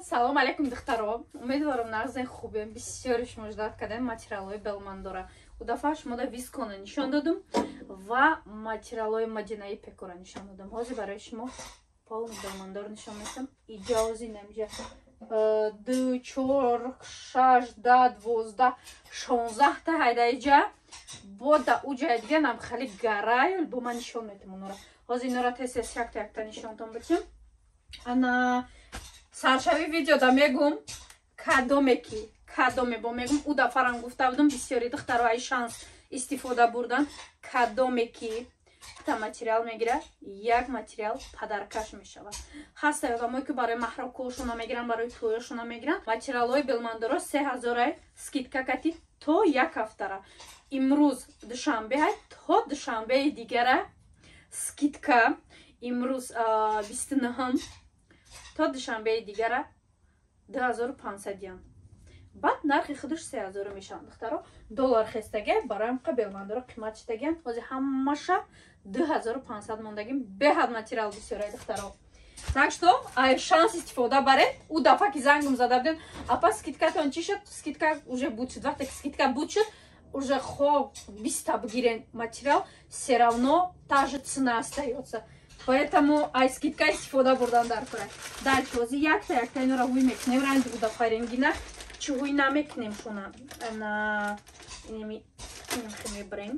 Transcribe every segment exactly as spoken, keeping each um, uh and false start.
Салом алейкум духтаро. Умедворам нағзен хубем. Бисёри шумо ждат кардем материалои белман дора. Удафа шумода вискона нишон додум ва материалои мадинаи пекора нишон додум. Ҳозир барои шумо полный белмандор нишон метам. Иҷози намҷа ду чор шаш да двозда шонздаҳта ҳайдаиҷа бода уҷа дига нам хали гарай бо ман нишон метам онора. Ҳозир инора тестес якта якта нишонтон битим. Ана саршави видеода мегум кадомеки кадоме бо мегум у дафарам гуфта будам бисёри духтаро ай шанс истифода бурдан кадомеки та материал мегира як материал падаркаш мешавад. Ҳаста одамое ки барои маҳрабкӯшона мегиран барои тӯёшона мегиран материалои белмандоро се ҳазора скидка кати то як ҳафтара. Имрӯз душанбе ай то душанбеи дигара скидка. Имрӯз бисту нӯҳум то душанбеи дигара ду ҳазору пансад ян. Баъд нархи худаш се ҳазор мешаванд духтаро. Доллар хестаги барои қа белмандоро қимат шидаги ҳозир ҳамаша ду ҳазору пансад мондагим беҳад материал бисёрай духтаро. Так что ай шанс истифода баред. У дафа ки зангум зада будем апа скидкатон чӣ шуд? Скидка уже буд шуд. Вақте ки скидка буд шуд уже хо биста бигирен материал все равно та же цена остаётся. Поэтому ай скидка истифода бурдан дар кора. Дальше ҳозир якта якта инора ҳуй мекунем. ранди буда фарингина чӣ ҳуй намекунем шуна на инеми инхи мебарем.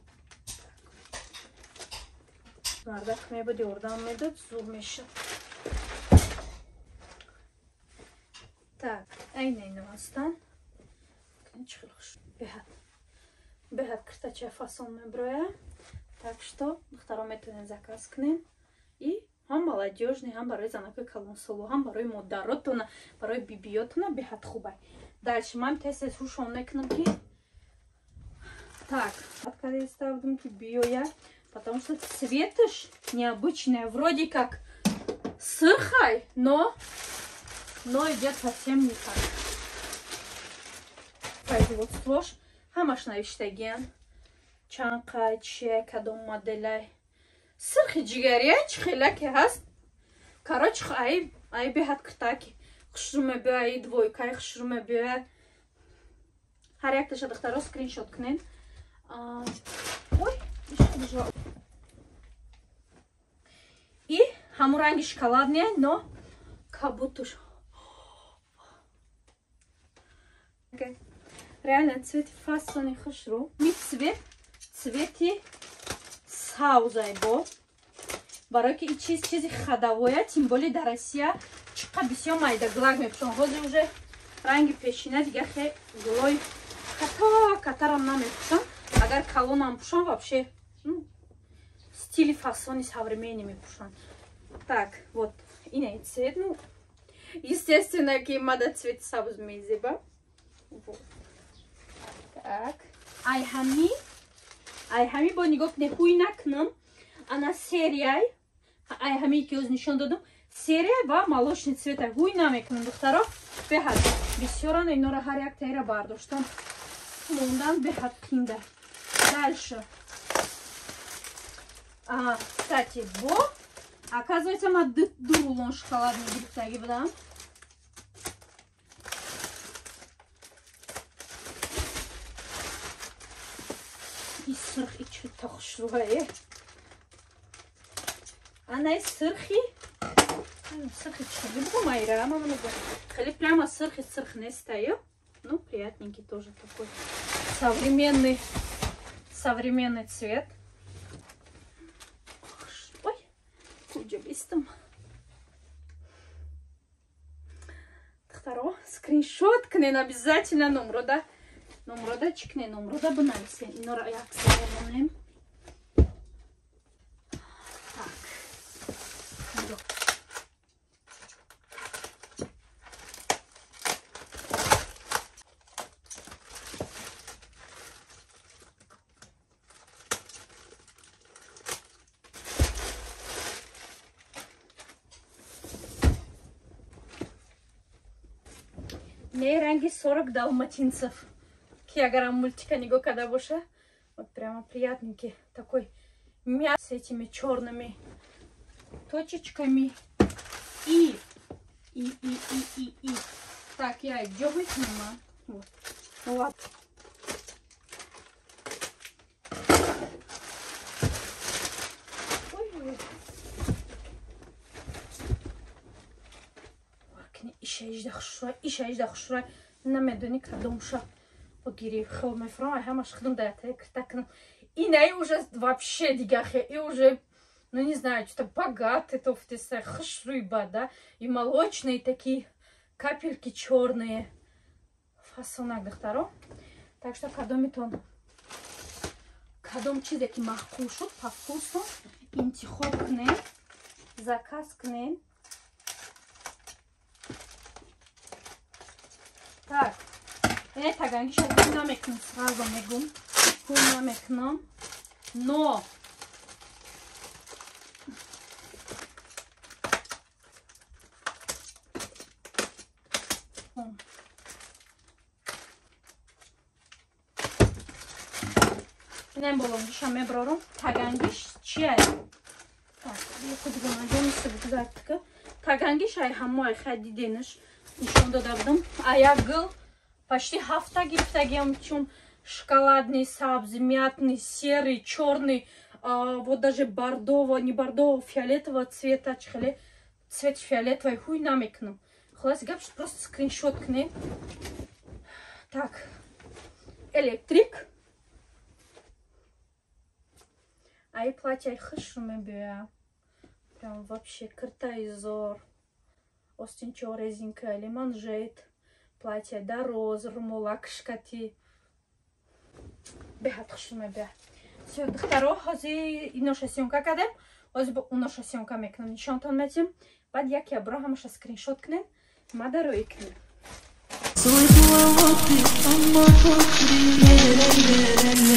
мардак мебуд ёрдам медод зур мешад. Так айна ино ҳастан чӣ хел хуш беҳад беҳад киртача фасон меброя. Так что духтаро метавонем заказ кунем и ҳам молодёжный, ҳам барои занакои калонсолу, ҳам барои модаротона, барои бибиётона беҳад хубай. Дальше ман тестес ҳушон мекунам ки так откаде ставдум ки биёя, потому что цветыш необычная, вроде как сырхай, но но идет совсем не так. Производствош ҳамаш навиштагиан чанқай чия кадом моделай сырхи ҷигария чӣ хелаке ҳаст. Короче ай ай беҳад киртаки хушрӯ мебиёя и двойкаи хушрӯ мебиёя. ҳар якташа духтаро скриншот кунен. Ой и ҳамун ранги шоколадния, но кабутуш реально цвети фасони хушрӯ ми цвет цвети саузай бо барои ки ин чиз чизи ходовое, тем более дар Россия чиқа бисёр майда глаг мепушон. ҳозир уже ранги пешина дига хе глой ката катарам намепушон. Агар калонам пушон вообще стили фасони современный мепушон. Так вот инай цвет, ну естественно ки мада цвет сабз мезеба. Вот. Так ай ҳами ай ҳами бо нигоҳ кунед ҳуй накунам. Ана серияй ай ҳами ки ӯз нишон додам серия ва молочный цвет ҳуй намекунам духтаро. беҳад бисёран инора ҳар яктаира бардоштан мондан беҳад қинда. Дальше а кстати бо оказывается ма ду рулон шоколадный гирифтаги будам. и сырхи чӣ та хушрӯае. Анаи сырхи сырхи чӣ бугум айра маману хеле прямо сырхи сырх нестаю. Ну приятненький тоже такой современный современный цвет. Ой куҷа бистам духтаро скриншот кунен обязательно номрода номрода чӣ кунен номрода бинависен. инора яксара монем. Не ранги сорок далматинцев. Ки агарам мультика нигоҳ карда боша, вот прямо приятненький такой мяс с этими черными точечками. И и, и, и, и, и. Так, я дёгаю сама. Вот. Вот. Ой-ой. Вакни, иша ижда хушра, иша ижда хушра. Намедуни кадомша. Погири, хелме фрай, хамаш хдум датек, так. И на и уже вообще дигахе, и уже, ну не знаю, что-то богатые тофтисы, хшрыба, да, и молочные такие капельки черные. Фасонак дохтаро. Так что кадомит он. Кадом чизеки махкушу, по вкусу, интихоп кнем, заказ кнем. Так, это ганги сейчас хуй намекну, сразу мегум, хуй намекну, но не было еще меброру, тагангиш чай. Так, я куда надеюсь, что будет так. Тагангиш ай хамой хадиденеш. Ничего додавдым. А я гыл почти хафта гифтагем, чум шоколадный сабз, мятный, серый, черный, а, вот даже бордового, не бордового, фиолетового цвета, чхали, цвет фиолетовый, хуй намекну. Хлас габш просто скриншот к ней. Так, электрик. А и платье хышуме бия. Прям вообще картайзор. Остинчо резинка или манжет, платье да роз, румулак, шкати. Бехат хшуме бе. Все, дохтаро, хози иноша сьомка кадем, хози бо уноша сьомка мекнем, нишонтон метим, бад як я бро хамаша скриншот кнем, мадаро икнем. Soy tu amor, amor,